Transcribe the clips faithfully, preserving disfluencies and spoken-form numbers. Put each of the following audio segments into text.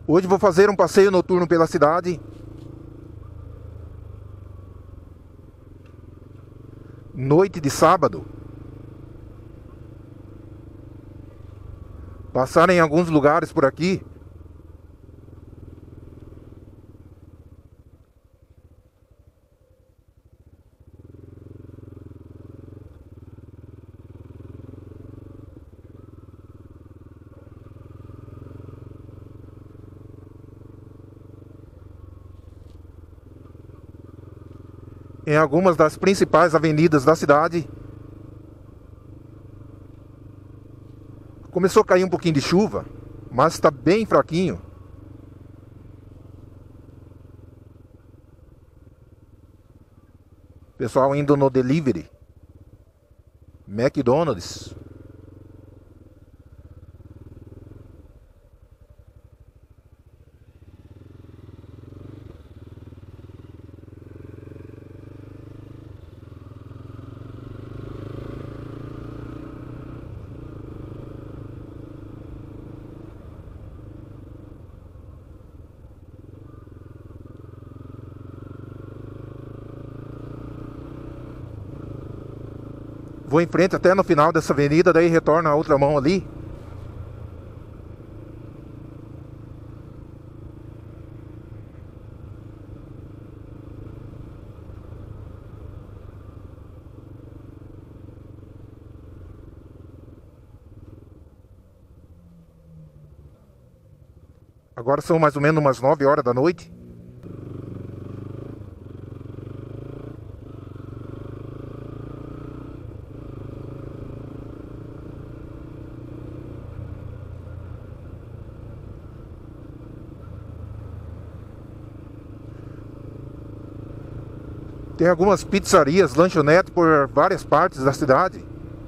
Hoje vou fazer um passeio noturno pela cidade. Noite de sábado. Passar em alguns lugares por aqui. Em algumas das principais avenidas da cidade. Começou a cair um pouquinho de chuva, mas está bem fraquinho. Pessoal indo no delivery. McDonald's. Vou em frente até no final dessa avenida, daí retorno a outra mão ali. Agora são mais ou menos umas nove horas da noite. Tem algumas pizzarias, lanchonetes por várias partes da cidade.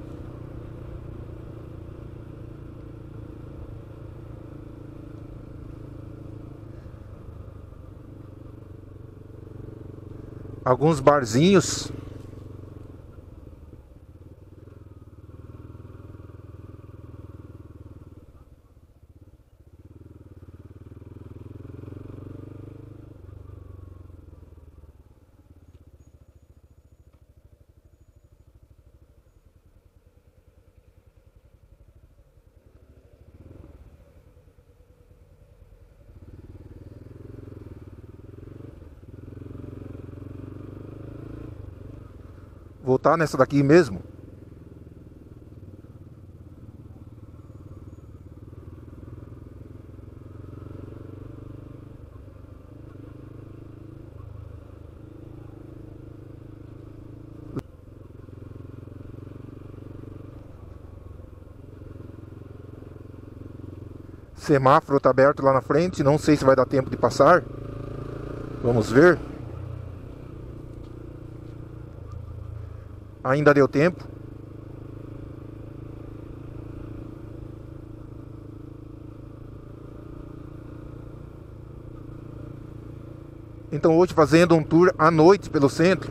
Alguns barzinhos. Voltar nessa daqui mesmo. Semáforo está aberto lá na frente. Não sei se vai dar tempo de passar. Vamos ver. Ainda deu tempo. Então hoje fazendo um tour à noite pelo centro.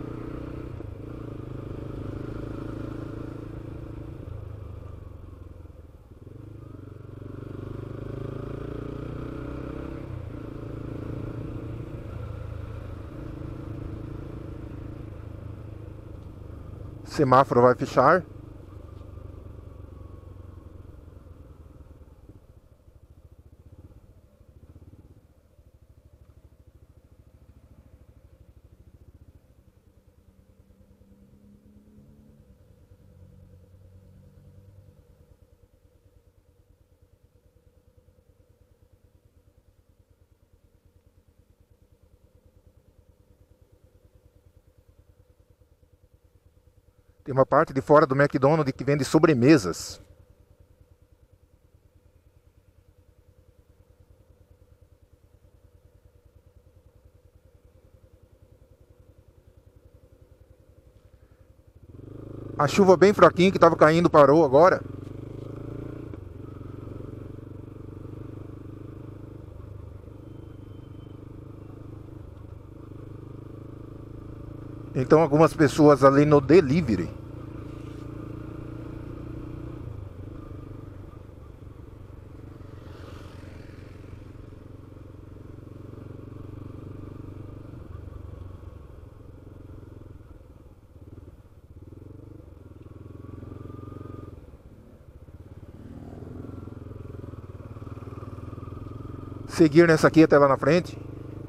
Semáforo vai fechar. Tem uma parte de fora do McDonald's que vende sobremesas. A chuva bem fraquinha que estava caindo parou agora. Então algumas pessoas ali no delivery. seguir nessa aqui até lá na frente.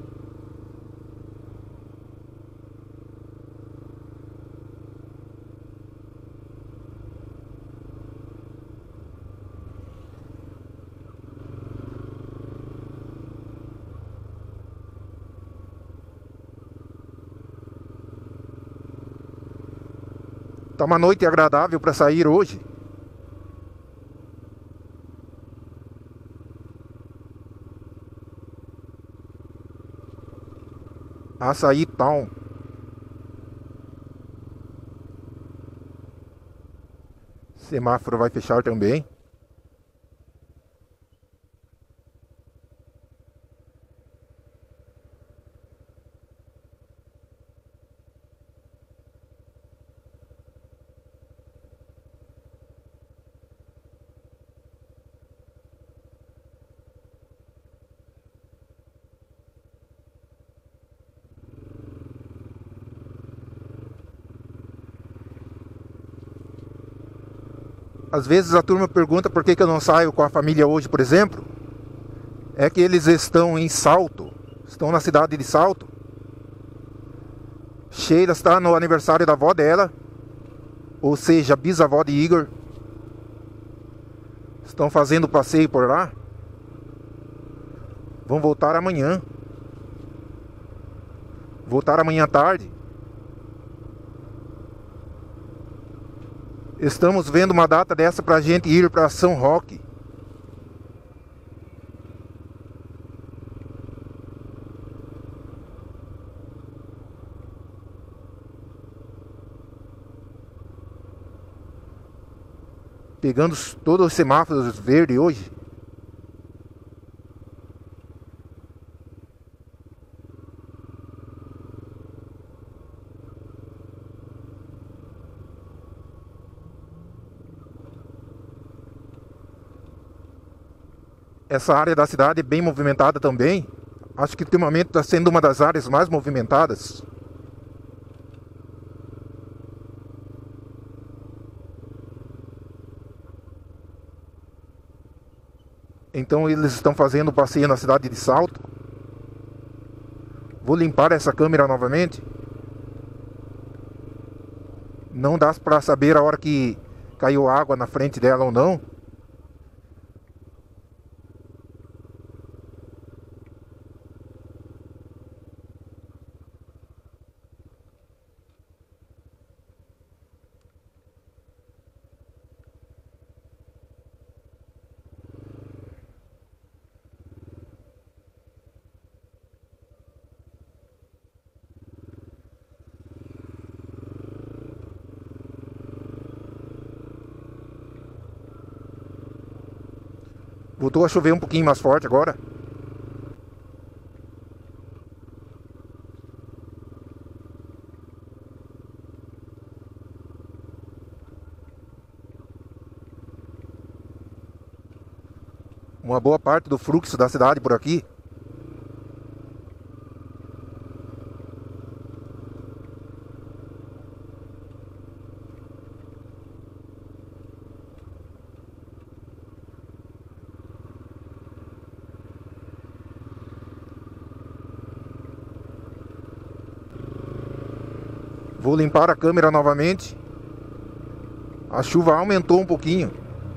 Tá uma noite agradável para sair hoje. Açaí Town. Semáforo vai fechar também. Às vezes a turma pergunta por que que eu não saio com a família hoje, por exemplo. É que eles estão em Salto, estão na cidade de Salto. Sheila está no aniversário da avó dela, ou seja, bisavó de Igor. Estão fazendo passeio por lá. Vão voltar amanhã. Voltar amanhã à tarde. Estamos vendo uma data dessa pra gente ir para São Roque. Pegando todos os semáforos verdes hoje. Essa área da cidade é bem movimentada também. Acho que ultimamente está sendo uma das áreas mais movimentadas. Então eles estão fazendo o passeio na cidade de Salto. Vou limpar essa câmera novamente. Não dá para saber a hora que caiu água na frente dela ou não. Voltou a chover um pouquinho mais forte agora. Uma boa parte do fluxo da cidade por aqui. Vou limpar a câmera novamente. A chuva aumentou um pouquinho.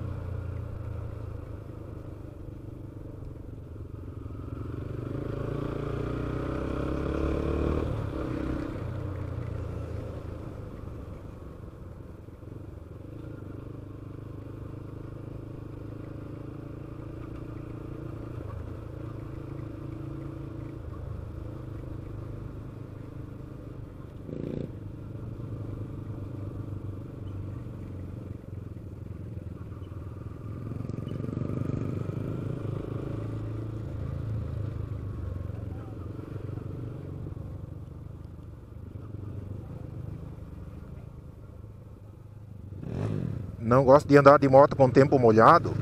Não gosto de andar de moto com o tempo molhado.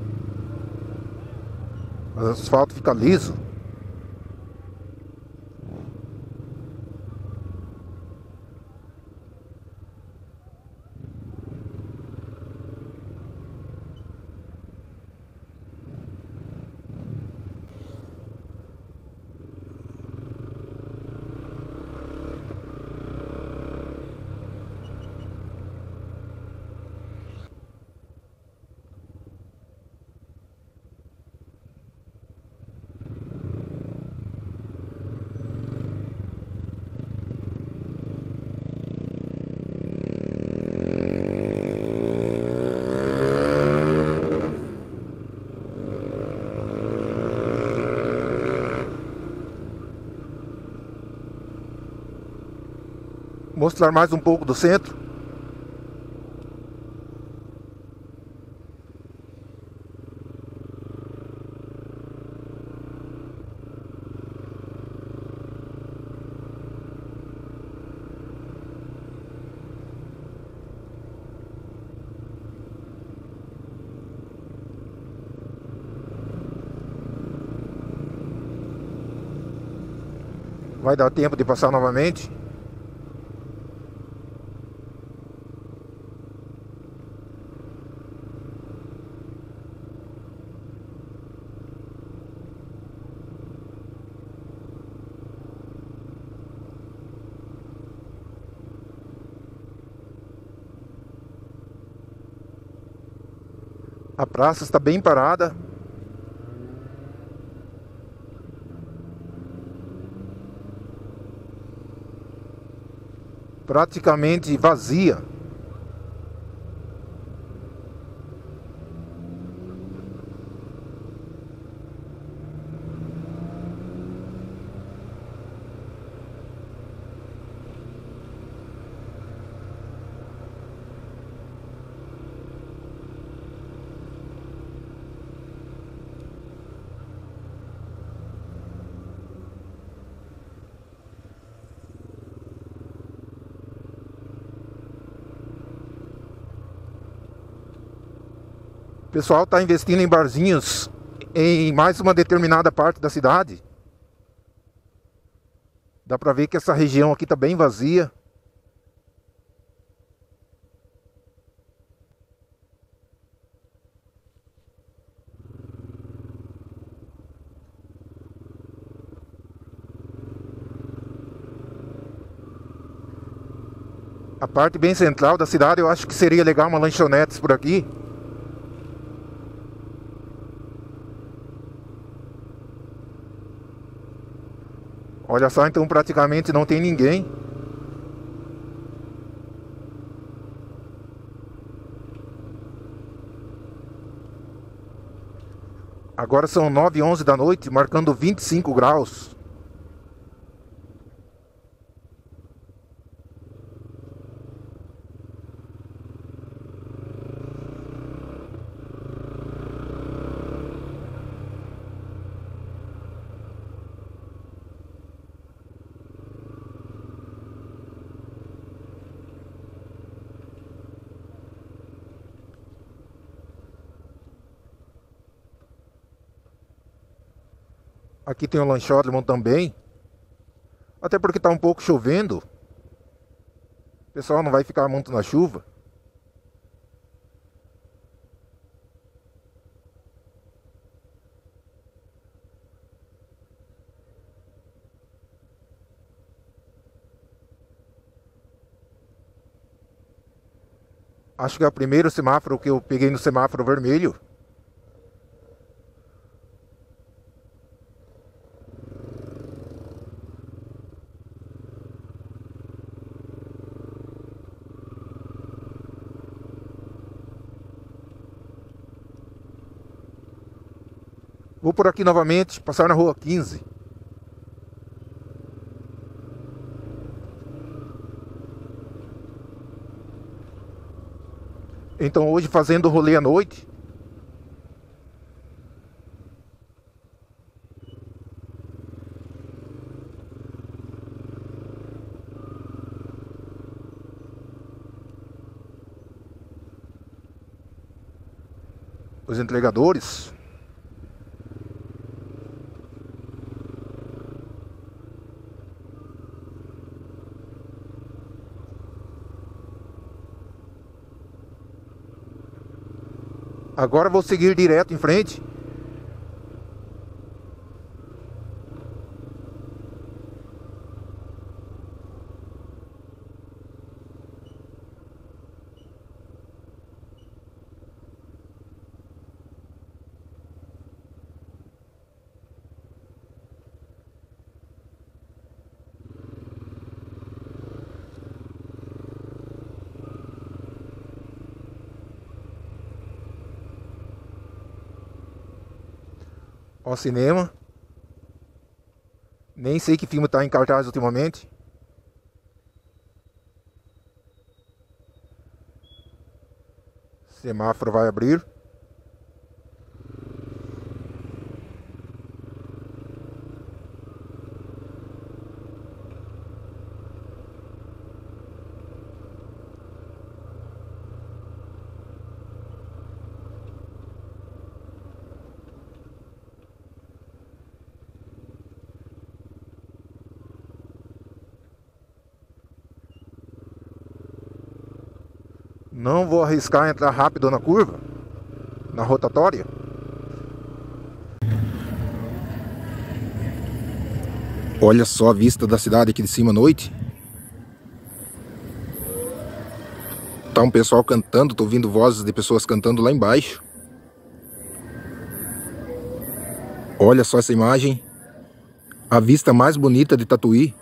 O asfalto fica liso. mostrar mais um pouco do centro. Vai dar tempo de passar novamente. A praça está bem parada. Praticamente vazia. O pessoal está investindo em barzinhos em mais uma determinada parte da cidade. Dá para ver que essa região aqui está bem vazia. A parte bem central da cidade, eu acho que seria legal uma lanchonete por aqui. Olha só, então praticamente não tem ninguém. Agora são nove e onze da noite, marcando vinte e cinco graus. Aqui tem o lanchódromo também. Até porque está um pouco chovendo. O pessoal não vai ficar muito na chuva. Acho que é o primeiro semáforo que eu peguei no semáforo vermelho. Vou por aqui novamente, passar na rua quinze. Então hoje fazendo rolê à noite. Os entregadores. Agora vou seguir direto em frente. Ao cinema. Nem sei que filme está em cartaz ultimamente. Semáforo vai abrir. Não vou arriscar entrar rápido na curva, na rotatória. Olha só a vista da cidade aqui de cima à noite. Tá um pessoal cantando, tô ouvindo vozes de pessoas cantando lá embaixo. Olha só essa imagem. A vista mais bonita de Tatuí.